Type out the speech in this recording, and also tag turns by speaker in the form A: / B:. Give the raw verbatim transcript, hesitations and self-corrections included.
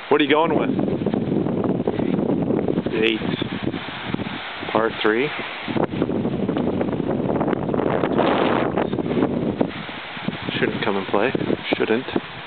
A: What are you going with? Eight. Par three. Shouldn't come and play. Shouldn't.